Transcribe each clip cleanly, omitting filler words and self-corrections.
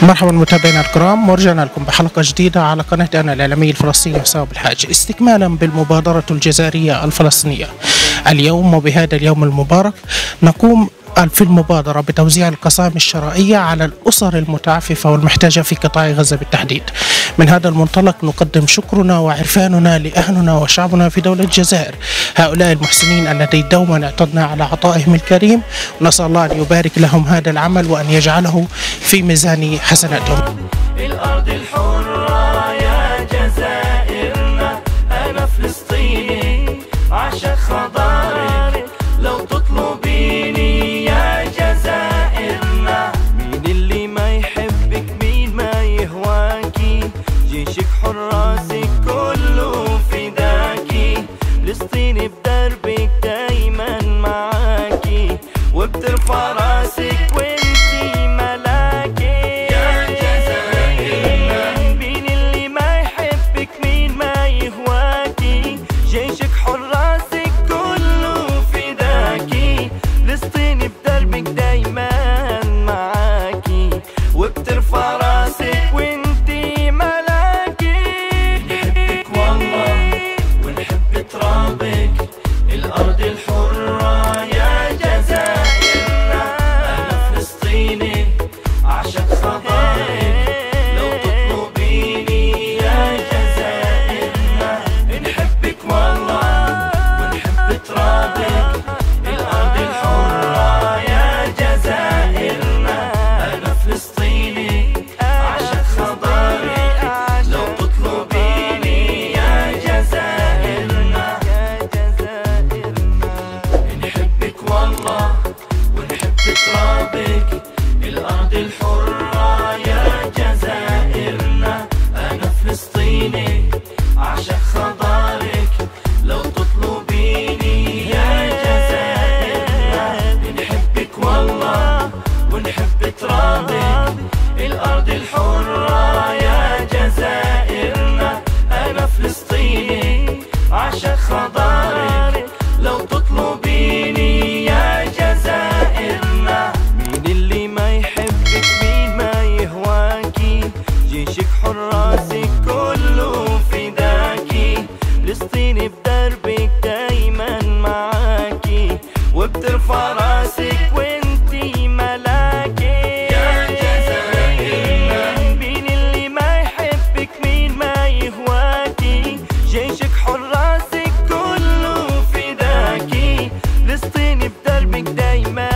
مرحبا متابعينا الكرام، ورجعنا لكم بحلقة جديدة على قناة أنا الإعلامية الفلسطينية حسام بالحاج، استكمالا بالمبادرة الجزائرية الفلسطينية. اليوم وبهذا اليوم المبارك نقوم في المبادرة بتوزيع القسائم الشرائية على الأسر المتعففة والمحتاجة في قطاع غزة بالتحديد. من هذا المنطلق نقدم شكرنا وعرفاننا لأهلنا وشعبنا في دولة الجزائر، هؤلاء المحسنين الذين دوما اعتدنا على عطائهم الكريم، ونسأل الله أن يبارك لهم هذا العمل وأن يجعله في ميزان حسناتهم. الأرض الحرة يا جزائرنا، أنا فلسطيني عاشق خضارك، لو تطلبيني يا جزائرنا. مين اللي ما يحبك، مين ما يهواكي، جيشك حراسك كله فداكي، فلسطيني بدربك دايما معاكي، وبترفع راسك وانتي ملاكي يا جزائرنا. مين اللي ما يحبك، مين ما يهواكي، جيشك حراسك كله فداكي، فلسطيني بدربك دايما معاكي، وبترفع راسك وانتي ملاكي. نحبك والله ونحب ترابك، الأرض الحرة يا جزائرنا، أنا فلسطيني عاشق خضارك، لو تطلبيني يا جزائرنا. نحبك والله ونحب ترابك، الأرض الحرة يا جزائرنا، أنا فلسطيني عاشق خضارك، لو تطلبيني يا جزائرنا. نحبك والله ونحب ترابك، الأرض الحرة يا جزائرنا، أنا فلسطيني عاشق خضارك، لو تطلبيني يا جزائرنا. نحبك والله ونحب ترابك، الأرض الحرة يا جزائرنا، أنا فلسطيني عاشق خضارك، لو تطلبيني يا جزائرنا. مين اللي ما يحبك، مين ما يهواكي، جيشك حراسك كله فداكي، فلسطيني بدربك دايما معاكي، وبترفع راسك وانتي ملاكي يا جزائرنا. مين اللي ما يحبك، مين ما يهواكي، جيشك حراسك كله فداكي، فلسطيني بدربك دايما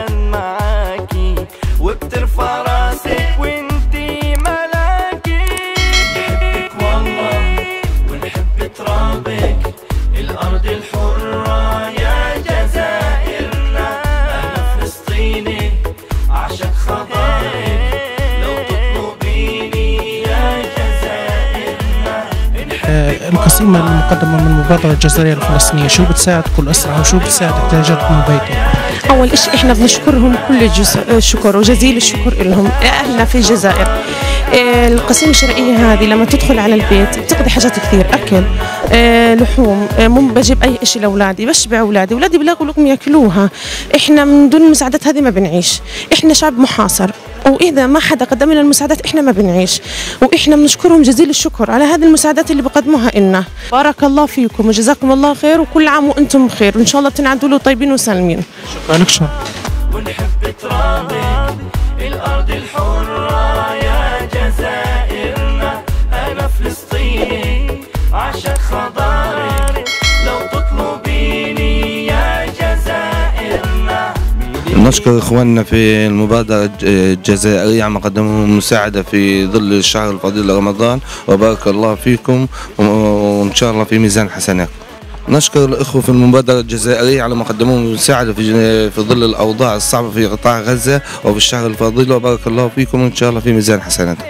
معاكي، وبترفع راسك وانتي ملاكي. نحبك والله ونحب ترابك، الأرض الحرة يا جزائرنا، أنا فلسطيني عاشق خضارك، لو تطلبيني يا جزائرنا. القسيمة المقدمة من المبادرة الجزائرية الفلسطينية شو بتساعد كل أسرة وشو بتساعد احتياجاتهم البيتية؟ أول إشي إحنا بنشكرهم كل الشكر وجزيل الشكر لهم أهلنا في الجزائر. القسيمة الشرائية هذه لما تدخل على البيت بتقضي حاجات كثير، أكل، لحوم، بجيب أي إشي لأولادي، بشبع أولادي بلاقوا لقمة ياكلوها. إحنا من دون المساعدات هذه ما بنعيش، إحنا شعب محاصر، وإذا ما حدا قدم لنا المساعدات إحنا ما بنعيش، وإحنا بنشكرهم جزيل الشكر على هذه المساعدات اللي بقدموها لنا. بارك الله فيكم وجزاكم الله خير، وكل عام وأنتم بخير، وإن شاء الله تنعدوا له طيبين وسالمين. شكرا لك. شكرا. ونحب ترابك، الأرض الحرة يا جزائرنا، أنا فلسطيني عاشق خضارك، لو تطلبيني يا جزائرنا. نشكر إخواننا في المبادرة الجزائرية عما قدموا مساعدة في ظل الشهر الفضيل رمضان، وبارك الله فيكم وإن شاء الله في ميزان حسناتكم. نشكر الأخوة في المبادرة الجزائرية على ما قدموا مساعدة في ظل الأوضاع الصعبة في قطاع غزة وفي الشهر الفضيل، وبارك الله فيكم وإن شاء الله في ميزان حسناتكم.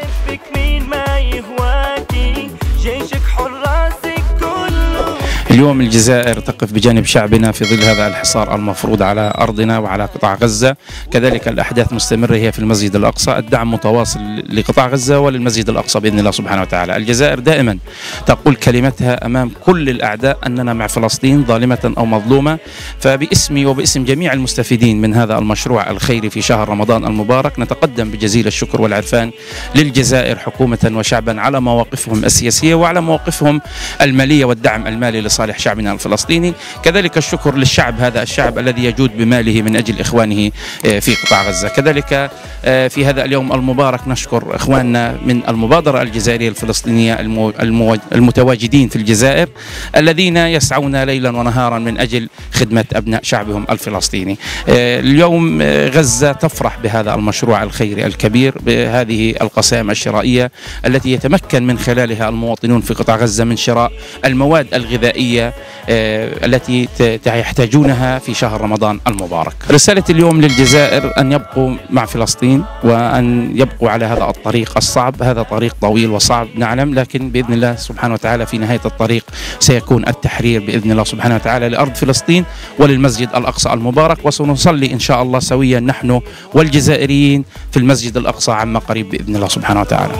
اليوم الجزائر تقف بجانب شعبنا في ظل هذا الحصار المفروض على أرضنا وعلى قطاع غزة. كذلك الأحداث مستمرة هي في المسجد الأقصى، الدعم متواصل لقطاع غزة وللمسجد الأقصى بإذن الله سبحانه وتعالى. الجزائر دائما تقول كلمتها أمام كل الأعداء أننا مع فلسطين ظالمة أو مظلومة. فباسمي وباسم جميع المستفيدين من هذا المشروع الخيري في شهر رمضان المبارك نتقدم بجزيل الشكر والعرفان للجزائر حكومة وشعبا على مواقفهم السياسية وعلى مواقفهم المالية والدعم المالي لصالح شعبنا الفلسطيني. كذلك الشكر للشعب، هذا الشعب الذي يجود بماله من أجل إخوانه في قطاع غزة. كذلك في هذا اليوم المبارك نشكر إخواننا من المبادرة الجزائرية الفلسطينية المتواجدين في الجزائر الذين يسعون ليلا ونهارا من أجل خدمة أبناء شعبهم الفلسطيني. اليوم غزة تفرح بهذا المشروع الخيري الكبير، بهذه القسائم الشرائية التي يتمكن من خلالها المواطنون في قطاع غزة من شراء المواد الغذائية التي يحتاجونها في شهر رمضان المبارك. رسالة اليوم للجزائر أن يبقوا مع فلسطين وأن يبقوا على هذا الطريق الصعب. هذا طريق طويل وصعب نعلم، لكن بإذن الله سبحانه وتعالى في نهاية الطريق سيكون التحرير بإذن الله سبحانه وتعالى لأرض فلسطين وللمسجد الأقصى المبارك. وسنصلي إن شاء الله سويا نحن والجزائريين في المسجد الأقصى عما قريب بإذن الله سبحانه وتعالى.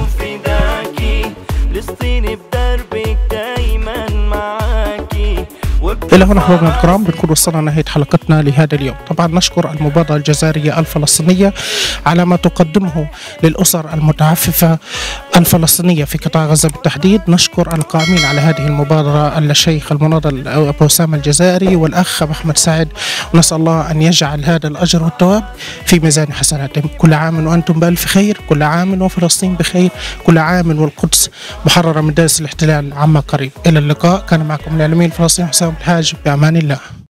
إلى هنا حضرنا الكرام بنكون وصلنا نهاية حلقتنا لهذا اليوم. طبعا نشكر المبادرة الجزائرية الفلسطينية على ما تقدمه للأسر المتعففة الفلسطينية في قطاع غزة بالتحديد. نشكر القائمين على هذه المبادرة الشيخ المناضل أبو أسامة الجزائري والأخ أحمد سعد، ونسأل الله أن يجعل هذا الأجر والثواب في ميزان حسناتهم. كل عام وأنتم بألف خير، كل عام وفلسطين بخير، كل عام والقدس محررة من داس الاحتلال عما قريب. إلى اللقاء، كان معكم الإعلامي الفلسطيني حسام الحاج، بأمان الله.